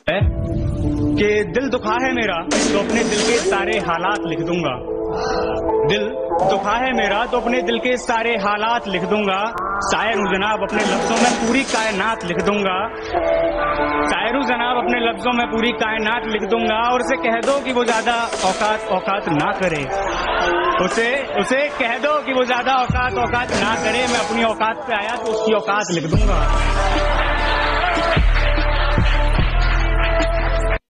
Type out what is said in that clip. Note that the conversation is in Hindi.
कि दिल दुखा है मेरा तो अपने दिल के सारे हालात लिख दूंगा। दिल दुखा है मेरा तो अपने दिल के सारे हालात लिख दूंगा। शायर हूँ जनाब, अपने लफ्जों में पूरी कायनात लिख दूंगा। शायर हूँ जनाब, अपने लफ्जों में पूरी कायनात लिख दूंगा। और उसे कह दो कि वो ज्यादा औकात ना करे। उसे कह दो कि वो ज्यादा औकात ना करे। मैं अपनी औकात पे आया तो उसकी औकात लिख दूंगा।